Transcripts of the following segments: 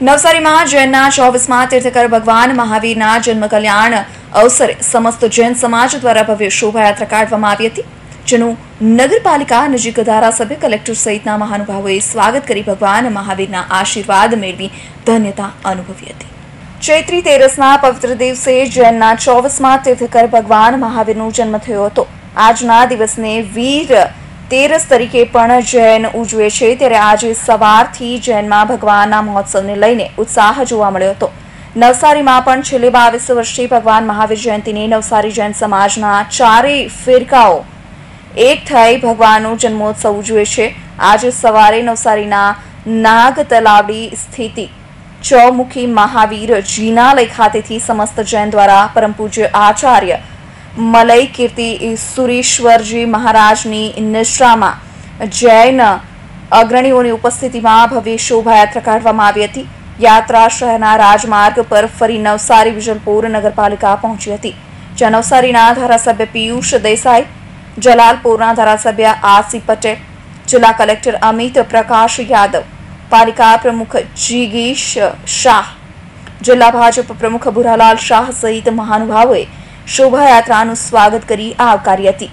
નવસારીમાં જૈનના 24મા તીર્થકર ભગવાન મહાવીરના જન્મ કલ્યાણ અવસરે સમસ્ત જૈન સમાજ દ્વારા ભવ્ય શોભાયાત્રા કાઢવામાં આવી હતી, જેનું નગરપાલિકા નજીક ધારાસભ્ય, કલેક્ટર સહિતના મહાનુભાવોએ સ્વાગત કરી ભગવાન મહાવીરના આશીર્વાદ મેળવી ધન્યતા અનુભવી હતી। ચૈત્રી તેરસના પવિત્ર દિવસે જૈનના 24મા તીર્થકર ભગવાન મહાવીરનો જન્મ થયો હતો। આજના દિવસને વીર તેરસ તરીકે પણ જૈન ઉજવે છે, ત્યારે આજે સવારથી જૈનમાં ભગવાનના મહોત્સવને લઈને ઉત્સાહ જોવા મળ્યો હતો। નવસારીમાં પણ છેલ્લે 22 વર્ષથી ભગવાન મહાવીર જયંતિને નવસારી જૈન સમાજના ચારેય ફિરકાઓ એક થઈ ભગવાનનો જન્મોત્સવ ઉજવે છે। આજે સવારે નવસારીના નાગ તલાવડી સ્થિત ચૌમુખી મહાવીર જીનાલય ખાતેથી સમસ્ત જૈન દ્વારા પરમ પૂજ્ય આચાર્ય મલય કીર્તિ સુરેશ્વરજી મહારાજની નિશ્રામાં જૈન અગ્રણીઓની ઉપસ્થિતિમાં ભવ્ય શોભાયાત્રા કાઢવામાં આવી હતી। યાત્રા શહેરના રાજમાર્ગ પર ફરી નવસારી વિજલપુર નગરપાલિકા પહોંચી હતી, જ્યાં નવસારીના ધારાસભ્ય પિયુષ દેસાઈ, જલાલપુરના ધારાસભ્ય આસી પટેલ, જિલ્લા કલેક્ટર અમિત પ્રકાશ યાદવ, પાલિકા પ્રમુખ જીગીશ શાહ, જિલ્લા ભાજપ પ્રમુખ ભુરાલાલ શાહ સહિત મહાનુભાવોએ શોભાયાત્રાનું સ્વાગત કરી આવકારી હતી।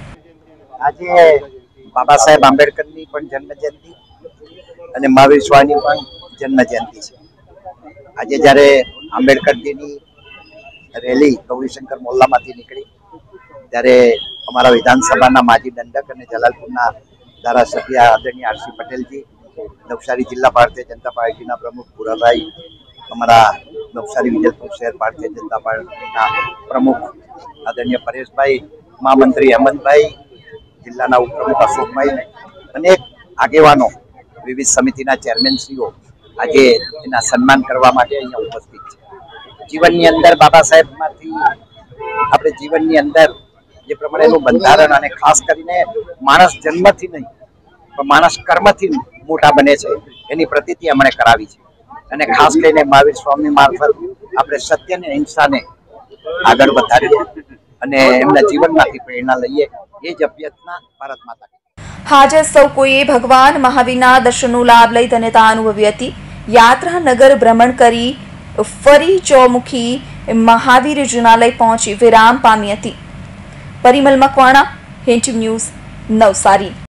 આજે બાબા સાહેબ આંબેડકરની પણ જન્મજયંતિ અને મહાવીર સ્વામીની પણ જન્મજયંતિ છે। આજે જ્યારે આંબેડકરજીની રેલી ગૌરીશંકર મોહલ્લામાંથી નીકળી ત્યારે અમારા વિધાનસભાના માજી દંડક અને જલાલપુરના ધારાસભ્ય આદરણીય આરસી પટેલજી, નવસારી જિલ્લા ભારતીય જનતા પાર્ટીના પ્રમુખ ભુરાભાઈ, અમારા નવસારી વિજલપુર શહેર ભારતીય જનતા પાર્ટીના પ્રમુખ આદરણીય પરેશભાઈ, મહામંત્રી હેમંતભાઈ, જિલ્લાના ઉપપ્રમુખ અશોકભાઈ, અનેક આગેવાનો, વિવિધ સમિતિના ચેરમેનશ્રીઓ આજે એના સન્માન કરવા માટે અહીંયા ઉપસ્થિત છે। જીવનની અંદર બાબા સાહેબમાંથી આપણે જીવનની અંદર જે પ્રમાણેનું બંધારણ અને ખાસ કરીને માણસ જન્મથી નહીં પણ માણસ કર્મથી મોટા બને છે એની પ્રતીતિ એમણે કરાવી છે, અને ખાસ કરીને મહાવીર સ્વામી મારફત આપણે સત્ય અને અહિંસાને આગળ વધારીએ અને એમના જીવનમાંથી પ્રેરણા લઈએ, એ જ અભ્યર્થના ભારત માતા। હાજર સૌ કોઈએ ભગવાન મહાવીરના દર્શનનો લાભ લઈ ધન્યતા અનુભવી હતી। યાત્રા નગર ભ્રમણ કરી ફરી ચૌમુખી મહાવીર જીનાલય પહોંચી વિરામ પામી હતી। Parimal Makwana, hint news, Navsari.